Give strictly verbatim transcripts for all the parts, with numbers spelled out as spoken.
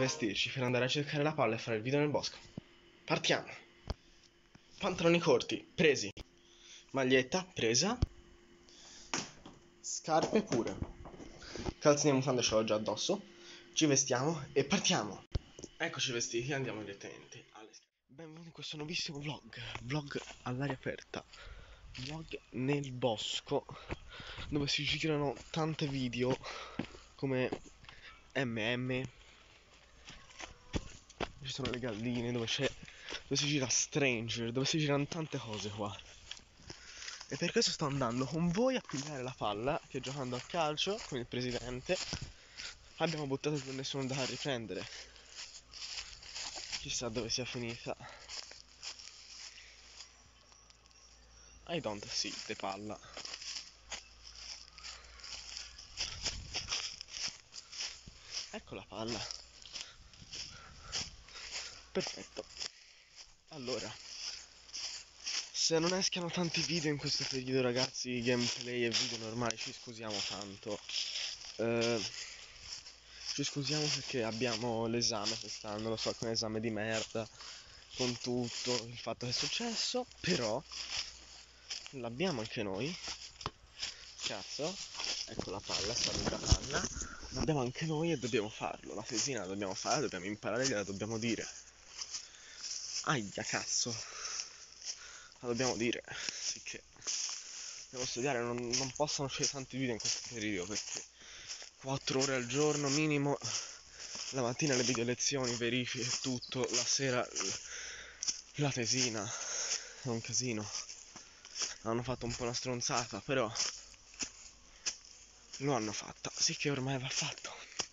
vestirci per andare a cercare la palla e fare il video nel bosco. Partiamo. Pantaloni corti, presi. Maglietta, presa. Scarpe pure. Calzini e mutande ce l'ho già addosso. Ci vestiamo e partiamo. Eccoci vestiti, andiamo direttamente alle scarpe. Benvenuti in questo nuovissimo vlog. Vlog all'aria aperta. Vlog nel bosco, dove si girano tante video come M M. Ci sono le galline, dove c'è dove si gira Stranger, dove si girano tante cose qua. E per questo sto andando con voi a pigliare la palla, che giocando a calcio con il presidente abbiamo buttato per nessuno da riprendere. Chissà dove sia finita. I don't see the palla. Ecco la palla. Perfetto. Allora, se non escano tanti video in questo periodo, ragazzi, gameplay e video normali, ci scusiamo tanto. Eh, ci scusiamo perché abbiamo l'esame quest'anno, lo so, che è un esame di merda, con tutto il fatto che è successo, però l'abbiamo anche noi. Cazzo, ecco la palla, sta la palla. L'abbiamo anche noi e dobbiamo farlo. La tesina la dobbiamo fare, dobbiamo imparare, gliela dobbiamo dire. Aia, cazzo. La dobbiamo dire. Sì che devo studiare, non, non possono uscire tanti video in questo periodo perché quattro ore al giorno minimo. La mattina le video lezioni, verifiche e tutto. La sera la tesina. È un casino. Hanno fatto un po' una stronzata, però lo hanno fatta, sì che ormai va fatto.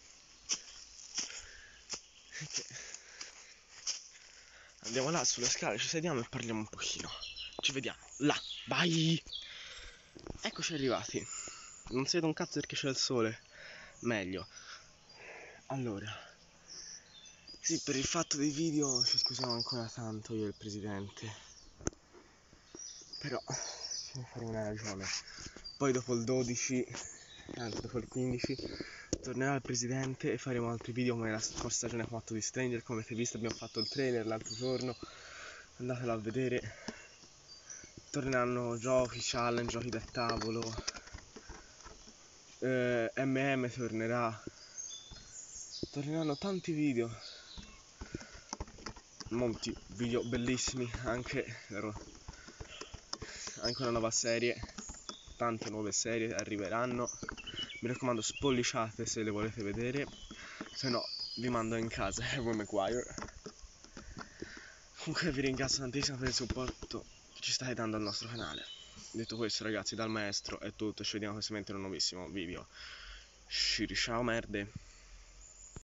Andiamo là sulle scale, ci sediamo e parliamo un pochino. Ci vediamo là, vai! Eccoci arrivati. Non si vede un cazzo perché c'è il sole. Meglio. Allora, sì, per il fatto dei video ci scusiamo ancora tanto io e il presidente, però ce ne faremo una ragione. Poi dopo il dodici, anzi dopo il quindici, tornerà il presidente e faremo altri video come la scorsa stagione quattro di Stranger. Come avete visto abbiamo fatto il trailer l'altro giorno, andatelo a vedere. Torneranno giochi, challenge, giochi da tavolo, eh, M M tornerà, torneranno tanti video, molti video bellissimi, anche, anche una nuova serie, tante nuove serie arriveranno. Mi raccomando, spolliciate se le volete vedere, se no vi mando in casa. Evan Maguire. Comunque vi ringrazio tantissimo per il supporto che ci state dando al nostro canale. Detto questo, ragazzi, dal maestro è tutto, ci vediamo prossimamente in un nuovissimo video. Ciao merde.